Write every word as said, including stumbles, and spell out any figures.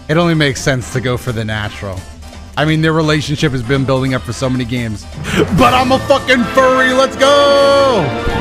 It only makes sense to go for the natural. I mean, their relationship has been building up for so many games. But I'm a fucking furry. Let's go!